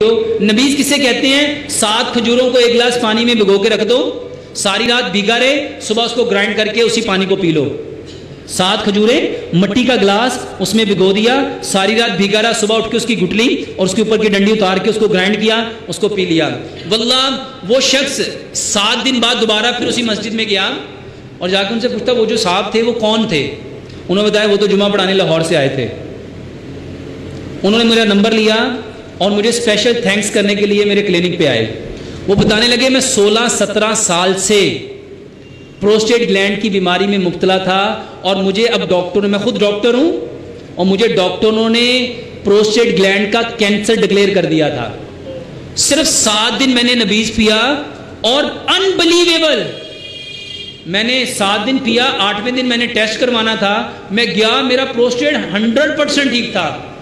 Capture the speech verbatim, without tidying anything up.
نبیز کسے کہتے ہیں؟ سات کھجوروں کو ایک گلاس پانی میں بھگو کے رکھ دو، ساری رات بھیگا رہے، صبح اس کو گرائنڈ کر کے اسی پانی کو پی لو۔ سات کھجوریں، مٹی کا گلاس اس میں بھگو دیا، ساری رات بھیگا رہا، صبح اٹھ کے اس کی گٹلی اور اس کے اوپر کی ڈنڈی اتار کے اس کو گرائنڈ کیا، اس کو پی لیا۔ واللہ وہ شخص سات دن بعد دوبارہ پھر اسی مسجد میں گیا اور جا کے ان سے پوچھتا وہ جو صاحب تھے وہ کون تھے؟ انہوں نے بتایا وہ تو جمعہ پڑھانے لاہور سے آئے تھے۔ انہوں نے میرا نمبر لیا اور مجھے اسپیشل تھینکس کرنے کے لیے میرے کلینک پہ آئے۔ وہ بتانے لگے میں سولہ سترہ سال سے پروسٹیٹ گلینڈ کی بیماری میں مبتلا تھا اور مجھے اب ڈاکٹروں، میں خود ڈاکٹر ہوں اور مجھے ڈاکٹروں نے پروسٹیٹ گلینڈ کا کینسر ڈکلیئر کر دیا تھا۔ صرف سات دن میں نے نبیز پیا اور انبلیویبل، میں نے سات دن پیا، آٹھویں دن میں نے ٹیسٹ کروانا تھا، میں گیا، میرا پروسٹیٹ ہنڈریڈ پرسینٹ ٹھیک تھا۔